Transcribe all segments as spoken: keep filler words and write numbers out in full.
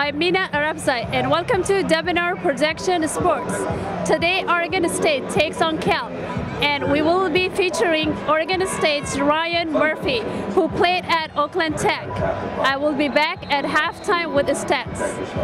I'm Mina Arabzai and welcome to Bobino Projection Sports. Today Oregon State takes on Cal and we will be featuring Oregon State's Ryan Murphy, who played at Oakland Tech. I will be back at halftime with the stats.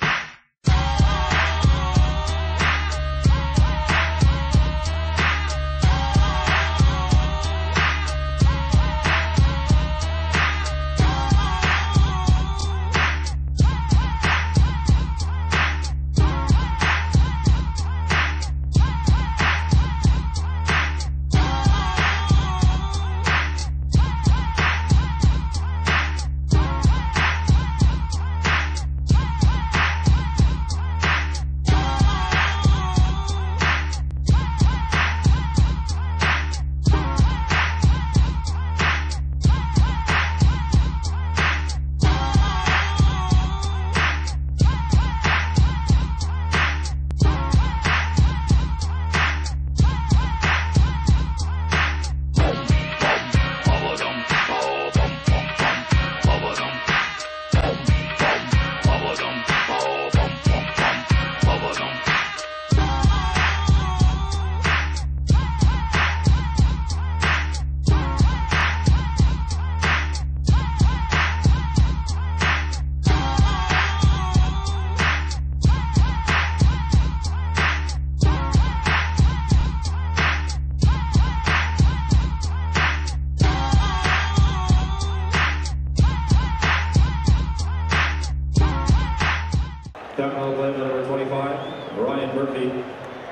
Captain Oakland, number twenty-five, Ryan Murphy.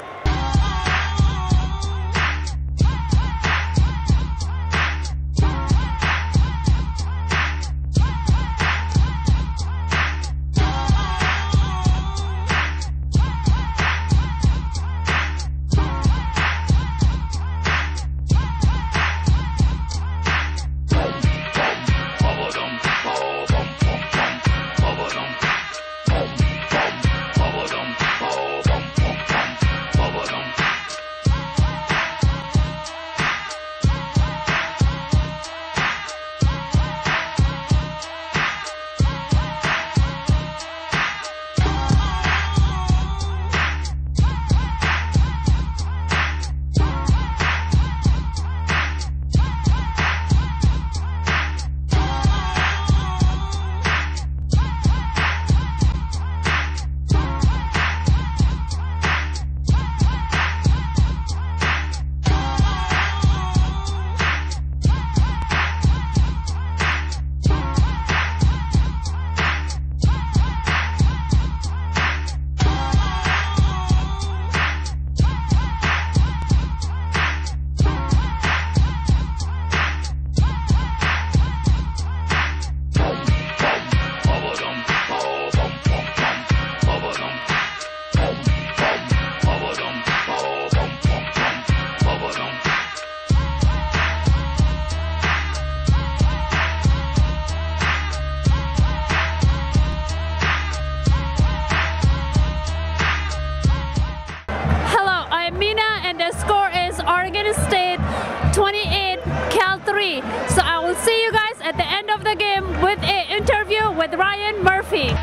twenty-eight, Cal three. So I will see you guys at the end of the game with an interview with Ryan Murphy.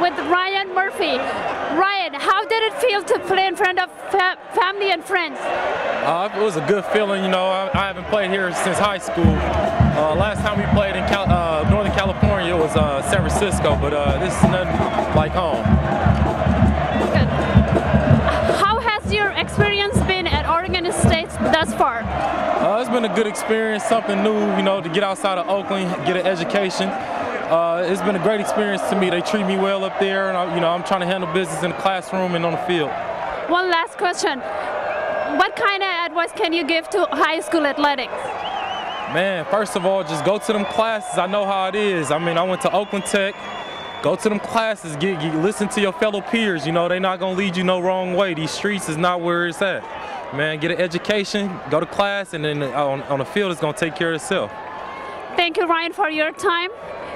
with Ryan Murphy. Ryan, how did it feel to play in front of fa family and friends? Uh, it was a good feeling. You know, I, I haven't played here since high school. Uh, last time we played in Cal uh, Northern California was uh, San Francisco, but uh, this is nothing like home. Good. How has your experience been at Oregon State thus far? Uh, it's been a good experience, something new, you know, to get outside of Oakland, get an education. Uh, it's been a great experience to me. They treat me well up there, and I, you know, I'm trying to handle business in the classroom and on the field. One last question. What kind of advice can you give to high school athletics? Man, first of all, just go to them classes. I know how it is. I mean, I went to Oakland Tech. Go to them classes, get, get, listen to your fellow peers. You know, they're not going to lead you no wrong way. These streets is not where it's at. Man, get an education, go to class, and then on, on the field, it's going to take care of itself. Thank you, Ryan, for your time.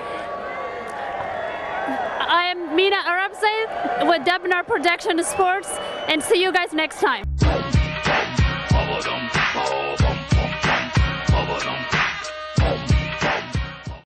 I am Mina Arabzade with Bobino Production Sports, and see you guys next time.